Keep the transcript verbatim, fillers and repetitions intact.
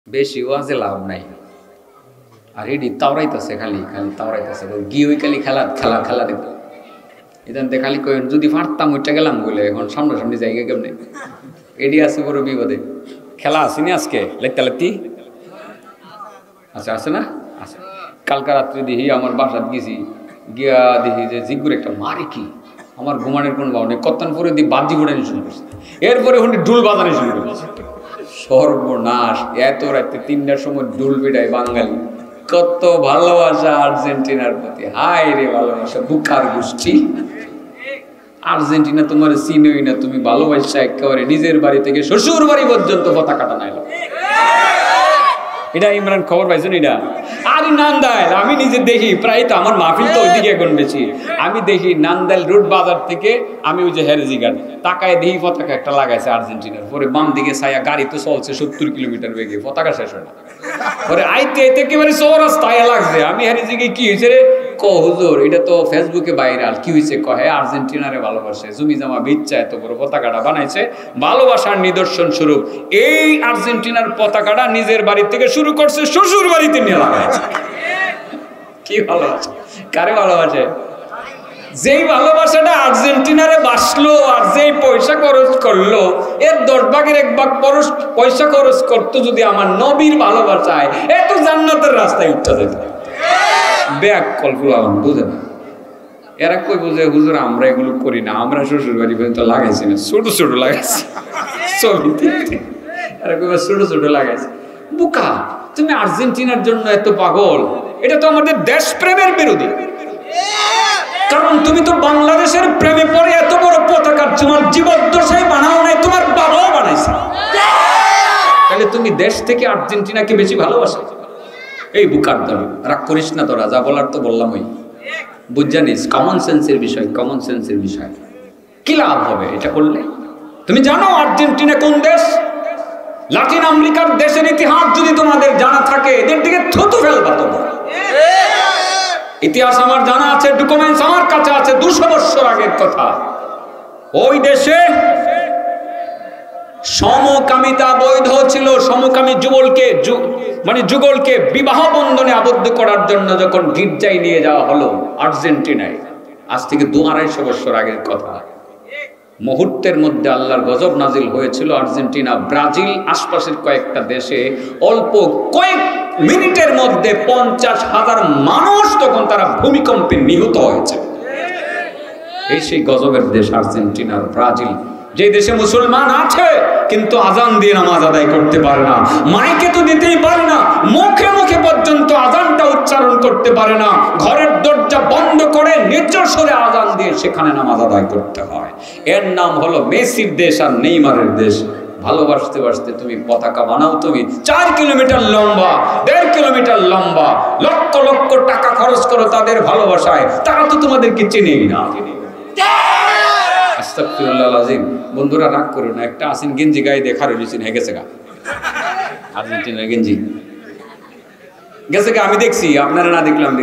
বেশি ওয়াজে লাভ নাই। আর এডি তাওরাইতেছে খালি খালি তাওরাইতেছে গিয়ে ওই খালি খেলা খেলা খেলা দেখো এদানতে খালি কই যদি পারতাম ওইটা গেলাম বলে এখন সামনাসামনি জায়গা কেমনে এডি আছে বড় বিপদে। খেলা আসেনি আজকে লেখতে লেখতি আচ্ছা আছে না আচ্ছা। কালকা রাত্রে দেখি আমার বাসাত গেছি গিয়া দেখি যে জিগুর একটা মারে কি আমার ঘুমানোর কোনো ভাব নেই কত্তান পরে দিয়ে বাজি ঘোরানি শুরু করছে এরপরে ওখানে ডুল বাজানি শুরু করেছে। সর্বনাশ এত রাতে তিনটার সময় ডুল পিটায় বাঙালি। কত ভালোবাসা আর্জেন্টিনার প্রতি, হায় রে ভালোবাসা বুকার গোষ্ঠী। আর্জেন্টিনা তোমার চিনোই না, তুমি ভালোবাসা একেবারে নিজের বাড়ি থেকে শ্বশুর বাড়ি পর্যন্ত পতাকাটা নাইলো। এটা ইমরান খবর পাইছেন এটা? আরে নান্দাইল আমি নিজে দেখি প্রায় তো আমার মাহফিল তো ওইদিকে এখন বেশি। আমি দেখি নান্দাইল রোড বাজার থেকে আমি ওই যে হেরেজি গাড়ি তাকায় দেখি পতাকা একটা লাগাইছে আর্জেন্টিনার। পরে বাম দিকে ছায়া গাড়ি তো চলছে সত্তর কিলোমিটার বেগে, পতাকা শেষ হয় না। পরে আইতে আইতে একেবারে চৌরাস্তায় লাগছে। আমি হেরেজি গিয়ে কি হয়েছে রে ক হুজুর এটা তো ফেসবুকে ভাইরাল। কি হয়েছে কহে আর্জেন্টিনারে ভালোবাসে জমি জমা বিচ্ছা এত বড় পতাকাটা বানাইছে ভালোবাসার নিদর্শন স্বরূপ। এই আর্জেন্টিনার পতাকাটা নিজের বাড়ি থেকে শুরু করছে শ্বশুর বাড়িতে নিয়ে লাগাইছে। কি ভালোবাসে, কারে ভালোবাসে? যেই ভালোবাসাটা আর্জেন্টিনারে বাসলো আর যেই পয়সা খরচ করলো এর দশ ভাগের এক ভাগ পয়সা খরচ করতো যদি আমার নবীর ভালোবাসায় এত জান্নাতের রাস্তায় উঠতে যেত। ব্যাগ কল্পনা বুঝে না এরা কই বুঝে হুজুর আমরা এগুলো করি না, আমরা শ্বশুর বাড়ি পর্যন্ত লাগাইছি না, ছোট ছোট লাগাইছি ছবিতে। এরা কই ছোট ছোট লাগাইছি। বুকা তুমি আর্জেন্টিনার জন্য এত পাগল, এটা তো আমাদের দেশ প্রেমের বিরোধী। কারণ তুমি তো বাংলাদেশের প্রেমে পড়ে এত বড় পতাকা তোমার জীবদ্দশায় বানাও নাই, তোমার বাবাও বানাইছে। তাহলে তুমি দেশ থেকে আর্জেন্টিনাকে বেশি ভালোবাসো? এই বুকার দল রাগ করিস না, তোরা যা বলার তো বললাম। ওই বুঝ জানিস কমন সেন্সের বিষয়, কমন সেন্সের বিষয়। কি লাভ হবে এটা করলে? তুমি জানো আর্জেন্টিনা কোন দেশ? লাতিন আমেরিকার দেশের ইতিহাস যদি তোমাদের জানা থাকে এদের দিকে থুতু ফেলবা তোমরা। ইতিহাস আমার জানা আছে, ডকুমেন্টস আমার কাছে আছে, দুশো বছর আগের কথা। ওই দেশে সমকামিতা বৈধ ছিল। সমকামী যুগলকে মানে যুগলকে বিবাহ বন্ধনে আবদ্ধ করার জন্য যখন গির্জায় নিয়ে যাওয়া হলো আর্জেন্টিনায়, আজ থেকে দু আড়াইশো বছর আগের কথা, মুহূর্তের মধ্যে আল্লাহর গজব নাজিল হয়েছিল আর্জেন্টিনা, ব্রাজিল, আশপাশের কয়েকটা দেশে অল্প কয়েক মিনিটের মধ্যে পঞ্চাশ হাজার মানুষ তখন তারা ভূমিকম্পে নিহত হয়েছে। এই সেই গজবের দেশ আর্জেন্টিনার ব্রাজিল, যে দেশে মুসলমান আছে কিন্তু আজান দিয়ে নামাজ আদায় করতে পারে না, মাইকে তো দিতেই পারে না, মুখে মুখে পর্যন্ত আজানটা উচ্চারণ করতে পারে না, ঘরের দরজা বন্ধ করে নিচু স্বরে আজান দিয়ে সেখানে নামাজ আদায় করতে হয়। এর নাম হলো মেসির দেশ আর নেইমারের দেশ। ভালোবাসতে বাসতে তুমি পতাকা বানাও, তুমি চার কিলোমিটার লম্বা, দেড় কিলোমিটার লম্বা, লক্ষ লক্ষ টাকা খরচ করো তাদের ভালোবাসায়, তারা তো তোমাদেরকে চেনেই না। আস্তাগফিরুল্লাহ আযীম। বন্ধুরা রাগ করো না, একটা আসিন গেঞ্জি গায়ে দেখা রয়েছেন হয়ে গেছে গা আর্জেন্টিনার গেঞ্জি গেছে গা, আমি দেখছি আপনারা না দেখলাম।